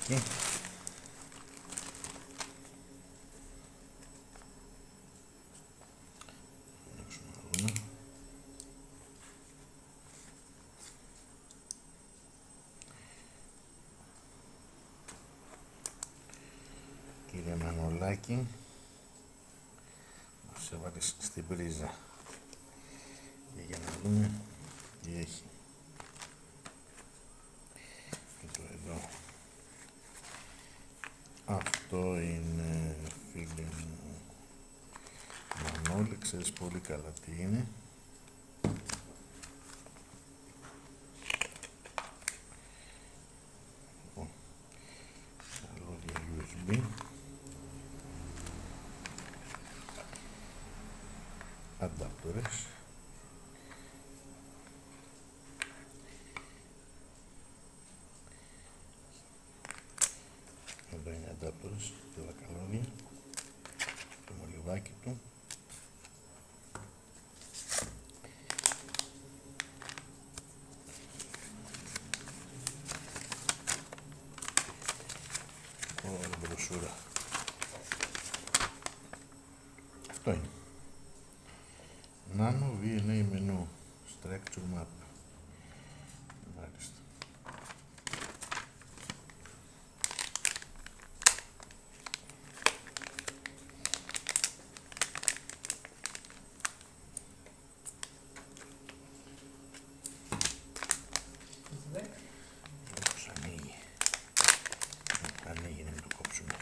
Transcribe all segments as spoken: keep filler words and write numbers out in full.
εκεί. Κύριε Μανολάκη, μας έβαλε στην πρίζα. Και για να δούμε τι έχει. Και το εδώ. Αυτό είναι, φίλε μου Μανώλη, ξέρεις πολύ καλά τι είναι. Καλώδια γιου ες μπι. Αντάπτορες. Εδώ είναι αντάπτορες και τα καλώδια. Το μολυβάκι του. Όλη μπροσούρα. Αυτό είναι. NanoVNA menu structure map. Μάλιστα. Όπως ανοίγει. Ανοίγει να μην το κόψουμε.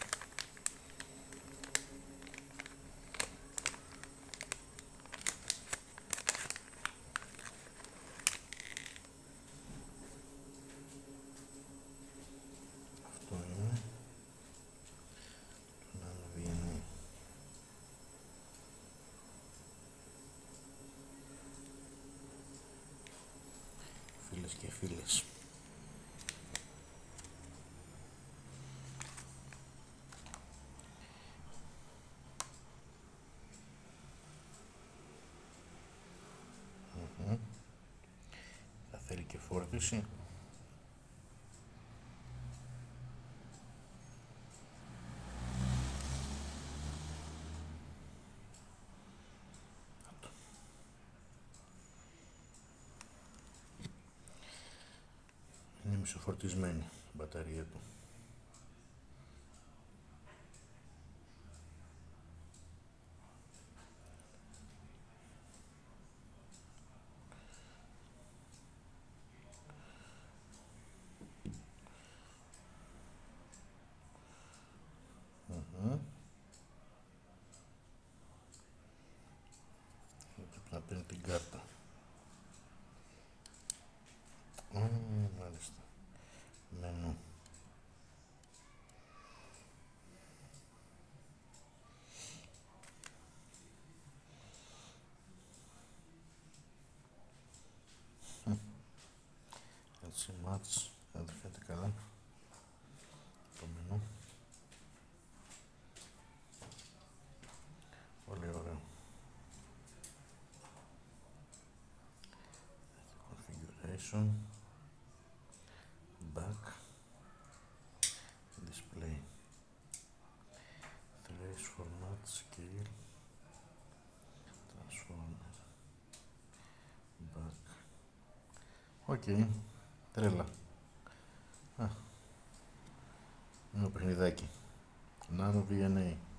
Αυτό είναι το NanoVNA. Φίλες και φίλες. Mm-hmm. Θα θέλει και φόρτιση. Είναι μισοφορτισμένη η μπαταρία του. Mm-hmm. Πρέπει να παίρνει την κάρτα. Mm, μάλιστα. Μενού. Έτσι, μάτς, δεν το φαίνεται καλά. Το μενού. Πολύ ωραίο. Configuration. Back. Display. Trace format, scale. Transformer. Back. Οκ. Okay. Τρέλα. Α. Είναι το παιχνιδάκι. NanoVNA.